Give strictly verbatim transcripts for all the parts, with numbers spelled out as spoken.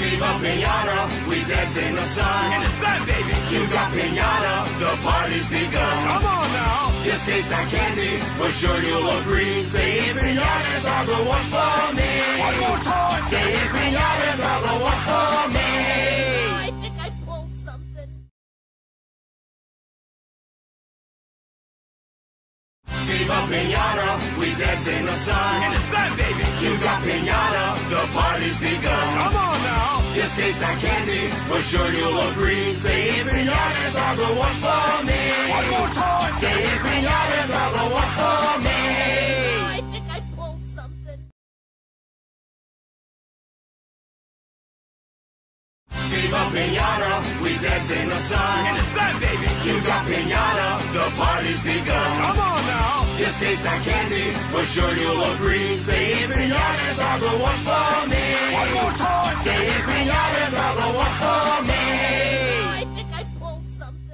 Viva Piñata, we dance in the sun. In the sun, baby. You got piñata, the party's begun. Come on now. Just taste that candy, we're sure you'll agree. Saying piñatas are the ones for me. One more time. Saying piñatas are the ones for me. I think I pulled something. Viva Piñata, we dance in the sun. In the sun, baby. You got piñata, the party's begun. Come on now. Just taste that candy, we're sure you'll agree. Saying piñatas are the ones for me. One more time. Saying piñatas are the ones for me. I think I pulled something. Viva Piñata, we dance in the sun. In the sun, baby. You got piñata, the party's begun. Come on now. Just taste that candy, we're sure you'll agree. Saying piñatas are the ones for me. One more time. Saying piñatas are the ones for me. I think I pulled something.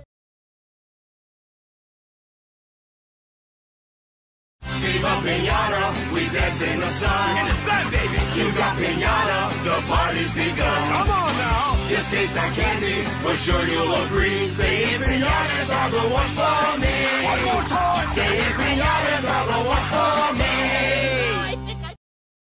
Viva Piñata, we dance in the sun. In the sun, baby. You got piñata, the party's begun. Come on now. Just taste that candy, we're sure you'll agree. Saying piñatas are the ones for me. One more time. Saying piñatas are the ones for me. I think I.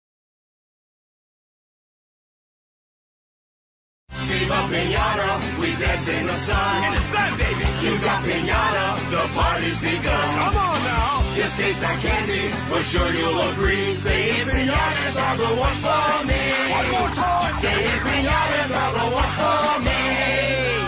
Viva Piñata, we dance in the sun. In the sun, baby. You got piñata, the party's begun. Come on now. Just taste that candy, we're sure you'll agree. Saying piñatas are the ones for me. One more time. Saying piñatas are the ones for me.